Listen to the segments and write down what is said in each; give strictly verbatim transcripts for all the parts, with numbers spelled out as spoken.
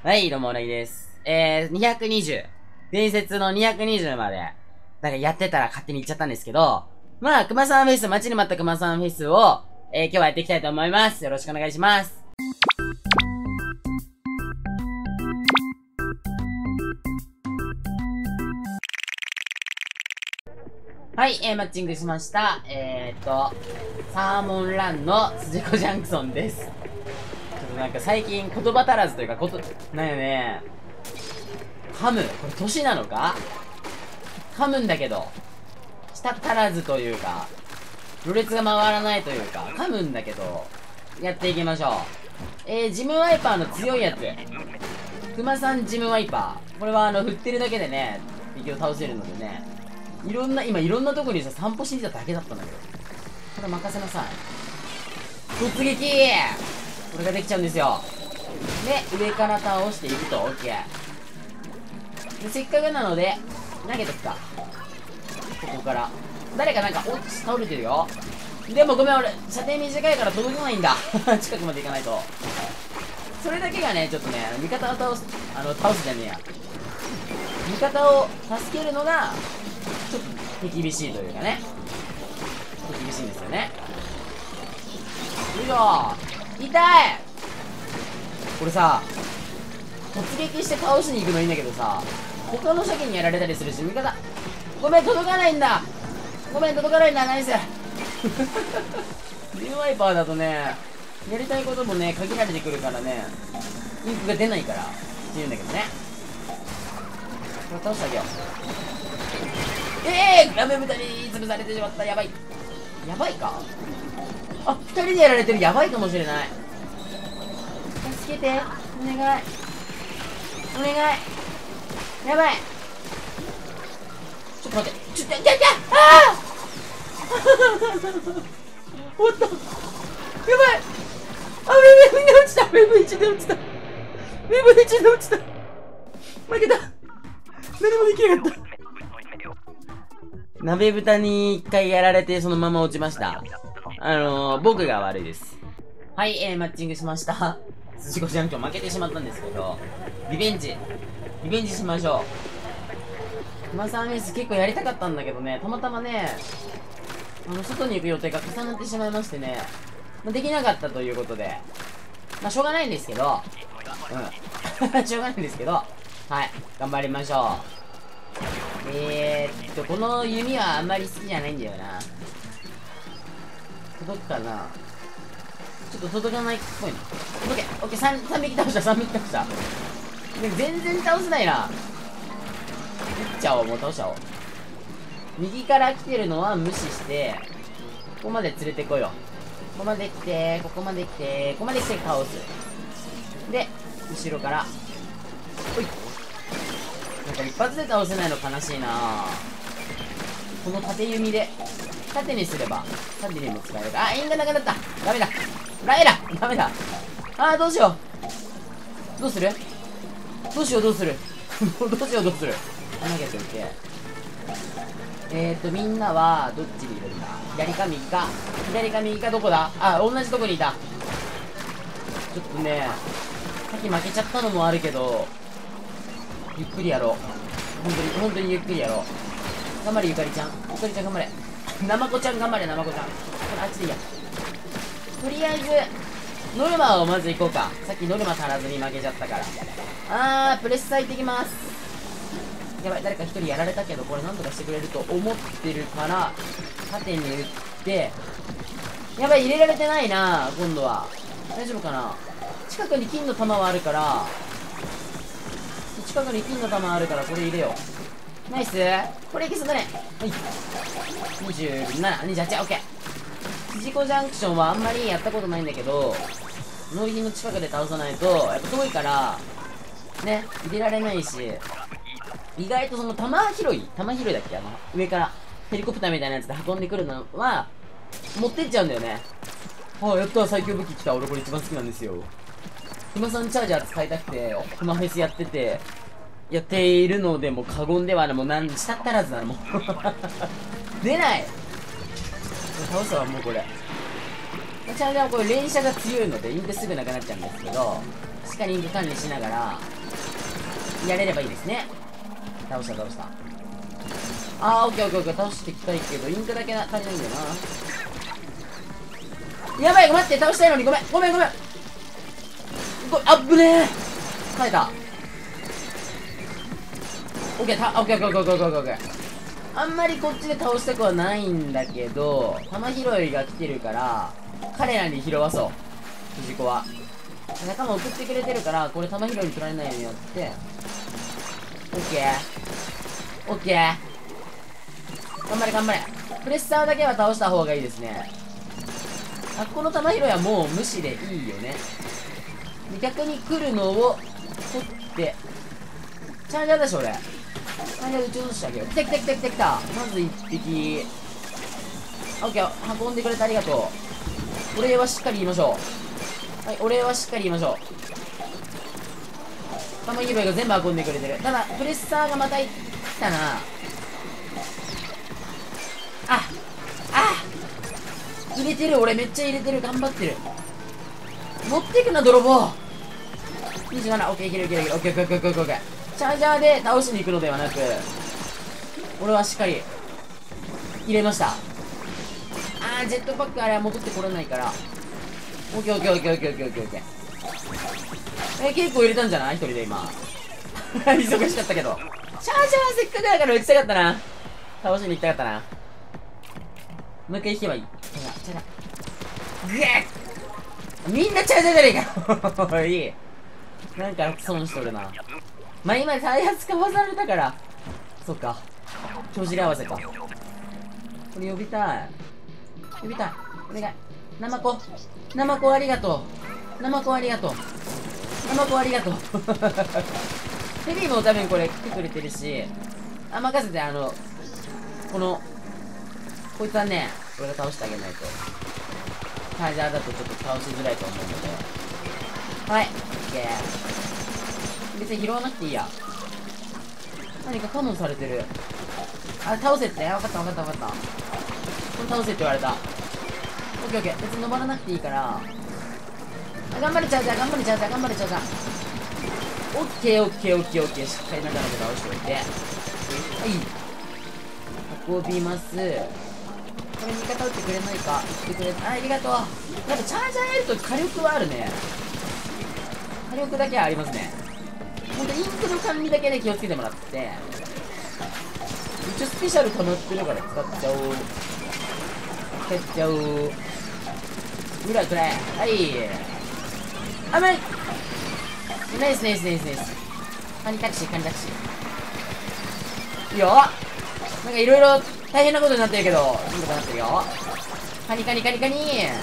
はい、どうも、うなぎです。えー、にひゃくにじゅう。伝説のにひゃくにじゅうまで、なんかやってたら勝手に行っちゃったんですけど、まあ、熊さんフェス、待ちに待った熊さんフェスを、えー、今日はやっていきたいと思います。よろしくお願いします。はい、えー、マッチングしました。えーっと、サーモンランの筋子ジャンクソンです。ちょっとなんか最近言葉足らずというか、こと、なんよね。噛む。これ年なのか噛むんだけど、舌足らずというか、ろれつが回らないというか、噛むんだけど、やっていきましょう。えー、ジムワイパーの強いやつ。熊さんジムワイパー。これはあの、振ってるだけでね、敵を倒せるのでね、いろんな、今いろんなとこにさ、散歩してきただけだったんだけど。これ任せなさい。突撃これができちゃうんですよ。で、上から倒していくと、オッケー。で、せっかくなので、投げとくか。ここから。誰かなんか、おっ、倒れてるよ。でもごめん、俺、射程短いから届かないんだ。近くまで行かないと。それだけがね、ちょっとね、味方を倒す、あの、倒すじゃねえや。味方を助けるのが、ちょっと手厳しいというかね。手厳しいんですよね。よいしょー。痛いこれさ、突撃して倒しに行くのいいんだけどさ、他の鮭にやられたりするし、味方、ごめん、届かないんだごめん、届かないんだ、ナイスジムワイパーだとね、やりたいこともね、限られてくるからね、インクが出ないから、って言うんだけどね。これ倒してあげよう。ええー、ラメ豚に潰されてしまった。やばい。やばいかあ、二人でやられてる。やばいかもしれない。助けて。お願い。お願い。やばい。ちょっと待って。ちょっと、やったああ終わった。やばい。あ、ウェブに落ちた。ウェブいちで落ちた。ウェブいちで落ちた。負けた。何もできなかった。鍋豚に一回やられてそのまま落ちました。あのー、僕が悪いです。はい、えー、マッチングしました。筋子ジャンク負けてしまったんですけど、リベンジ。リベンジしましょう。熊さんフェス結構やりたかったんだけどね、たまたまね、あの、外に行く予定が重なってしまいましてね、まあ、できなかったということで、まあ、しょうがないんですけど、うん。しょうがないんですけど、はい、頑張りましょう。えーっと、この弓はあんまり好きじゃないんだよな。届くかなちょっと届かないっぽいな。オッケー、オッケー、さん、さんびき倒した、さんびき倒した。で全然倒せないな。撃っちゃおう、もう倒しちゃおう。右から来てるのは無視して、ここまで連れてこよう。ここまで来て、ここまで来て、ここまで来て倒す。で、後ろから、ほい。なんか一発で倒せないの悲しいなこの縦弓で、縦にすれば、縦にも使える。あ、円がなくなったダメだダメだダメだあー、どうしようどうするどうしようどうするどうしようどうする投げておいて。えーと、みんなは、どっちにいるんだ左か右か左か右かどこだあ、同じとこにいた。ちょっとね、さっき負けちゃったのもあるけど、ゆっくりやろう。本当に、本当にゆっくりやろう。頑張れ、ゆかりちゃん。ゆかりちゃん頑張れ。なまこちゃん頑張れ、なまこちゃん。これあっちでいいや。とりあえず、ノルマをまず行こうか。さっきノルマ足らずに負けちゃったから。あー、プレッサー行ってきます。やばい、誰か一人やられたけど、これなんとかしてくれると思ってるから、縦に打って、やばい、入れられてないな、今度は。大丈夫かな近くに金の玉はあるから、近くに金の玉あるからこれ入れよう。ナイスこれいけそうだね。はい。にじゅうなな、にじゅうはち、オッケー。筋子ジャンクションはあんまりやったことないんだけど、納品の近くで倒さないと、やっぱ遠いから、ね、入れられないし、意外とその玉拾い玉拾いだっけあの、上からヘリコプターみたいなやつで運んでくるのは、持ってっちゃうんだよね。ああ、やった、最強武器来た。俺これ一番好きなんですよ。熊さんチャージャー使いたくて、熊フェスやってて、やっているのでも過言ではない。もうなん、したったらずだもう。出ない倒すわ、もうこれ。チャージャーはこれ連射が強いので、インクすぐなくなっちゃうんですけど、 しっかりインク管理しながらやれればいいですね。倒した倒した。あー、オッケーオッケーオッケー、倒していきたいけどインクだけな足りないんだよな。やばい、待って、倒したいのにごめんごめんごめんごあっぶねー。耐えた。オッケー、たオッケーオッケーオッケーオッケーオッケー。あんまりこっちで倒したくはないんだけど、弾拾いが来てるから彼らに拾わそう。藤子は仲間送ってくれてるから、これ弾拾いに取られないようにやって、オッケーオッケー、頑張れ頑張れ。プレッサーだけは倒した方がいいですね。あ、この弾拾いはもう無視でいいよね。で逆に来るのを取ってチャージャーだし俺。チャージャーで撃ち落としてあげよう。来た来た来た来た来た。まずいっぴき。オッケー、運んでくれてありがとう。お礼はしっかり言いましょう。はい、お礼はしっかり言いましょう。弾拾いが全部運んでくれてる。ただプレッサーがまた来たな。ああ入れてる、俺めっちゃ入れてる、頑張ってる。持っていくな泥棒。にじゅうなな、オッケー、いけるいけるいける、オッケーオッケーオッケーオッケー。チャージャーで倒しに行くのではなく、俺はしっかり入れました。あー、ジェットパックあれは戻ってこれないから、オッケーオッケーオッケーオッケーオッケーオッケーオッケー。えー、結構入れたんじゃない一人で今忙しかったけど。チャージャーせっかくだから打ちたかったな。倒しに行きたかったな。もう一回引けばいい。チャージャーチャージャー、グエッ、みんなチャージャーじゃねえかいい。なんか損しとるな。まあ今開発かわされたから。そっか、帳尻合わせか。これ呼びたい呼びたい、お願い。ナマコナマコありがとう、ナマコありがとう、ナマコありがとうヘビーも多分これ来てくれてるし、あ、任せて。あのこのこいつはね、俺が倒してあげないとチャージャーだとちょっと倒しづらいと思うので。はい、オッケー。別に拾わなくていいや。何かカモンされてる。あ、倒せって。分かった分かった分かった。これ倒せって言われた。オッケーオッケー、別に登らなくていいから。あ、頑張れチャージャー、頑張れチャージャー、頑張れチャージャー。オッケーオッケーオッケーオッケー、しっかり中の子倒しておいて。はい、運びます。これ味方打ってくれないか。打ってくれ、あ、ありがとう。なんかチャージャーやると火力はあるね。火力だけはありますね。ほんとインクの管理だけで気をつけてもらって。一応スペシャル溜まってるから使っちゃおう。使っちゃおう。ぐらいくらい。はい。あぶない。ナイスナイスナイスナイス。カニタクシーカニタクシー。いいよ。なんかいろいろ大変なことになってるけど、いいことになってるよ。カニカニカニカニ。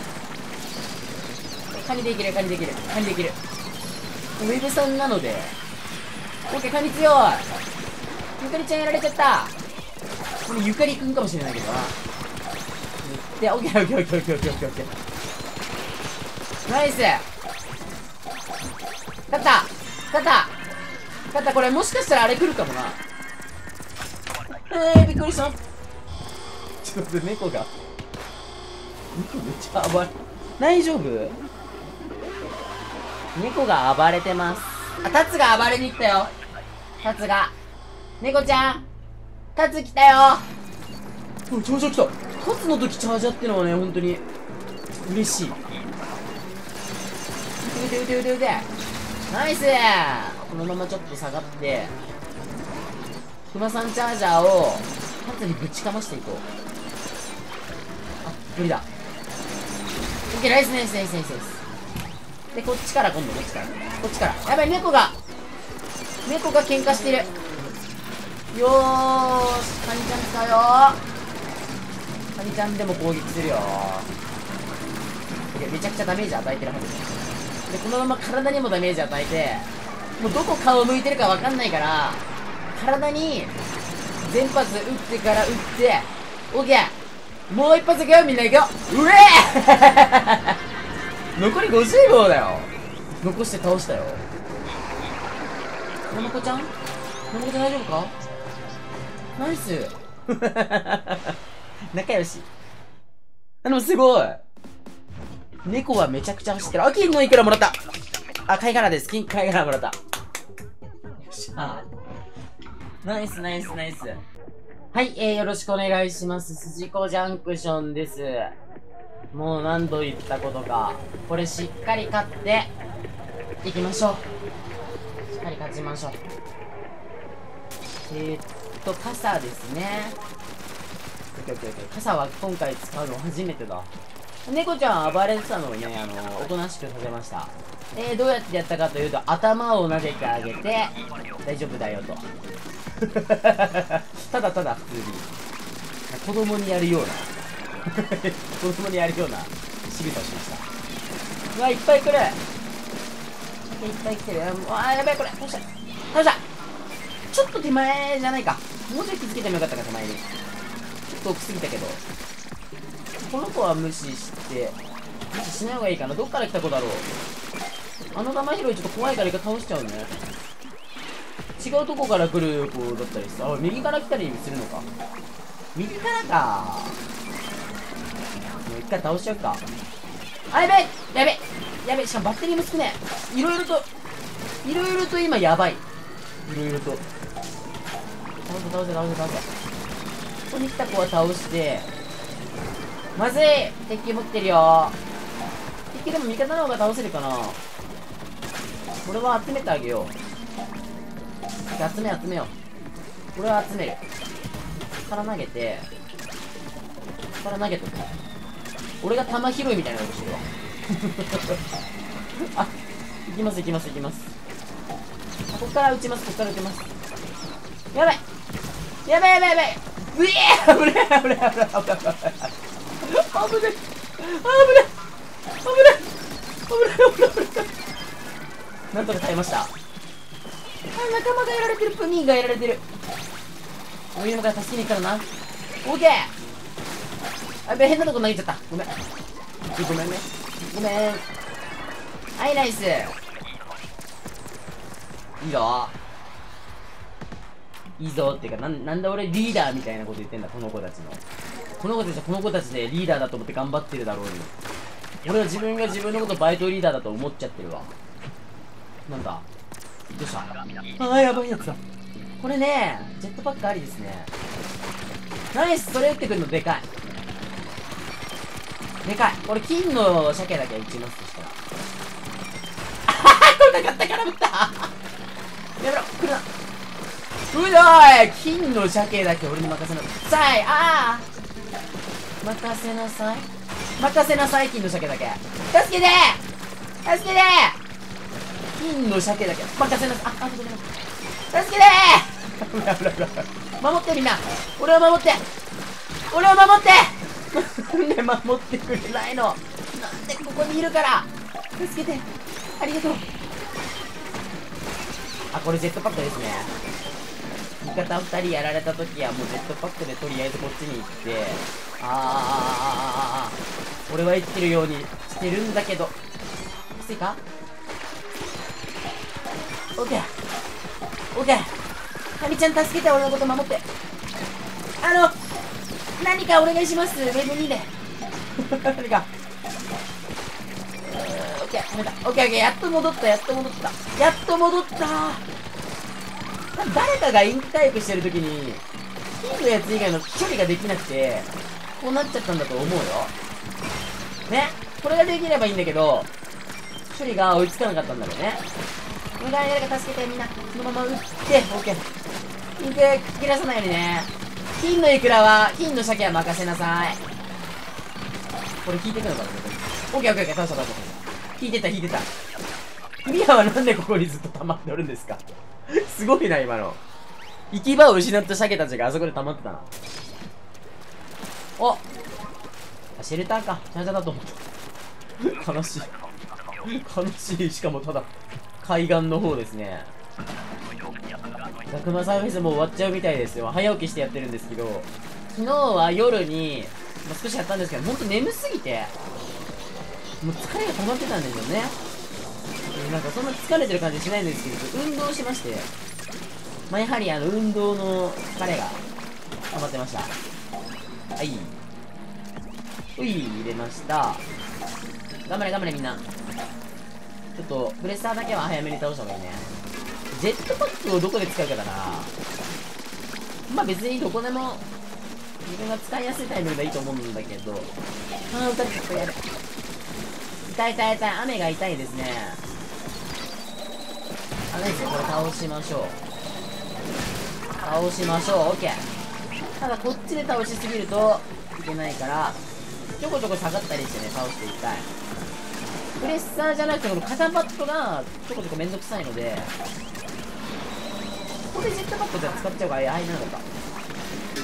カニできるカニできるカニできる。ウェブさんなので。オッケー、カニ強い。ゆかりちゃんやられちゃった。これゆかりくんかもしれないけどな。で、オッケーオッケーオッケーオッケーオッケーオッケーオッケー。ナイス。勝った勝った勝った。これもしかしたらあれ来るかもな。えー、びっくりした。ちょっと猫が猫めっちゃ暴れ、大丈夫？猫が暴れてます。あ、タツが暴れに来たよ。タツが、猫ちゃんタツ来たよ。お、チャージャー来た。タツの時チャージャーってのはね、本当に嬉しい。うでうでうでうで、ナイス。このままちょっと下がってクマさんチャージャーをタツにぶちかましていこう。あ、無理だ。オッケー、ナイスナイスナイスナイスナイス。で、こっちから今度こっちからこっちから。やばい、猫が猫が喧嘩してる。よーし、カニちゃん来たよー。カニちゃんでも攻撃するよー。めちゃくちゃダメージ与えてるはずです。で、このまま体にもダメージ与えて、もうどこ顔向いてるかわかんないから体に全発撃ってから撃って、オッケー、もう一発いくよ。みんないくよ。うえー残りごじゅうびょうだよ。残して倒したよ。ナマコちゃんナマコちゃん大丈夫か。ナイス仲良し。あの、すごい。猫はめちゃくちゃ走ってる。あ、金のいくらもらった。 あ、貝殻です。金貝殻もらった。よっしゃ。ナイスナイスナイス。はい、えー、よろしくお願いします。すじこジャンクションです。もう何度言ったことか。これしっかり勝って、いきましょう。しっかり勝ちましょう。えーっと、傘ですね。オッケーオッケーオッケー。傘は今回使うの初めてだ。猫ちゃん暴れてたのをね、あの、おとなしくさせました。えー、どうやってやったかというと、頭を撫でてあげて、大丈夫だよと。ただただ普通に、子供にやるような、子供にやるような仕草をしました。うわ、いっぱい来る。いっぱい来てる。あー、やばい、これ。倒した。倒した。ちょっと手前じゃないか。もうちょい気づけてもよかったか、手前に。ちょっと奥すぎたけど。この子は無視して、無視しない方がいいかな。どっから来た子だろう。あの玉拾いちょっと怖いから一回倒しちゃうね。違うとこから来る子だったりさ。あ、右から来たりするのか。右からか。もう一回倒しちゃうか。あ、やべえやべえやべえしかもバッテリーも少ねえ。いろいろと、いろいろと今やばい。いろいろと。倒せ倒せ倒せ倒せ。ここに来た子は倒して、まずい鉄球持ってるよ。鉄球でも味方の方が倒せるかな。これは集めてあげよう。集め集めよう。これは集める。から投げて、から投げとく。俺が玉拾いみたいなことしてるわ。あ、行きます行きます行きます。あ、こっから撃ちます、こっから撃ちます。やばいやばいやばいやばい。うえー、危ねえ危ねえ危ねえ危ねえ危ねえ危ねえ危ねえ危ねえ。なんとか耐えました。あ、仲間がやられてる。プニーがやられてる。俺のから助けに行ったらな。オーケー。あ、やべ、変なとこ投げちゃった。ごめん。ごめんね。ごめん。はい、ナイス。いいぞ。いいぞっていうか、なん、なんだ俺リーダーみたいなこと言ってんだ、この子たちの。この子たちはこの子たちでリーダーだと思って頑張ってるだろうに。俺は自分が自分のことバイトリーダーだと思っちゃってるわ。なんだどうした。あー、やばいやつだ。これね、ジェットパックありですね。ナイス。それ撃ってくるのでかい。でかい。俺金の鮭だけ撃ちますとしたら。あはは、来なかったから撃った。やめろ、来るな。うどーい、金の鮭だけ俺に任せなさい。ああ、任せなさい任せなさい。金の鮭だけ助けて助けて。金の鮭だけ任せなさい。あ、あ、助けて守ってみんな。俺を守って俺を守ってなんで守ってくれないの。なんでここにいるから助けて。ありがとう。あ、これジェットパックですね。味方ふたりやられた時はもうジェットパックでとりあえずこっちに行って、あーあーあーあーあーあー俺は言ってるようにしてるんだけど、きついか。オッケーオッケー。カニちゃん助けて。俺のこと守って。あの何かお願いします。ウェブにで何かオッケー、止めた。オッケーオッケー。やっと戻ったやっと戻ったやっと戻った誰かがインクタイプしてるときに金のやつ以外の処理ができなくてこうなっちゃったんだと思うよね。これができればいいんだけど処理が追いつかなかったんだろうね。お願い、誰か助けて。みんなそのまま撃って。オッケー。インク切らさないようにね。金のイクラは金の鮭は任せなさい。これ引いてくのかな。オッケーオッケーオッケー。倒した倒した。引いてた引いてた。ミアはなんでここにずっと溜まっておるんですか。すごいな今の。行き場を失った鮭たちがあそこで溜まってたな。お、シェルターか。チャージャーだと思った。悲しい悲しい。しかもただ海岸の方ですね。ザクマサーフェスもう終わっちゃうみたいですよ。早起きしてやってるんですけど、昨日は夜に、まあ、少しやったんですけど、ほんと眠すぎてもう疲れが溜まってたんですよね。なんかそんな疲れてる感じしないんですけど、運動しまして、まあ、やはりあの運動の疲れが溜まってました。はい、うい、入れました。頑張れ頑張れみんな。 ちょっと、ブレッサーだけは早めに倒した方がいいね。ジェットパックをどこで使うかだな。まあ別にどこでも、自分が使いやすいタイミングでいいと思うんだけど。あー、打たれた。やべ。痛い痛い痛い。雨が痛いですね。あれですね、これ倒しましょう。倒しましょう。オッケー。ただこっちで倒しすぎるといけないから、ちょこちょこ下がったりしてね、倒していきたい。プレッサーじゃなくて、この肩パッドがちょこちょこめんどくさいので、ここでジェットパッドじゃ使っちゃうから、あ、いなかった。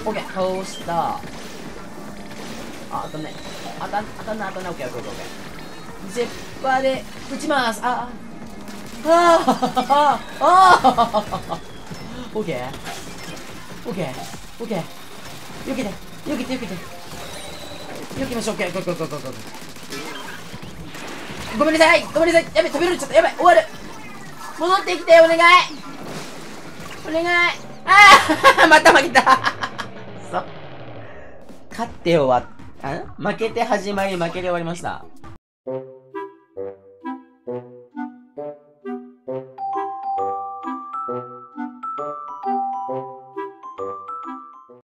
オッケー、倒した。あ、当たんない。当たん、当たんない、当たんない。オッケー、オッケー、オッケー。ジェッパーで撃ちます。あ、ああああオッケーオッケーオッケー避けて避けて避けて避けましょう。オッケーゴーゴーゴーゴーゴー。ごめんなさいごめんなさい。やべ、飛び降りちゃった。やばい、終わる。戻ってきて、お願いお願い。ああまた負けたそう、勝って終わっあ負けて始まり負けで終わりました。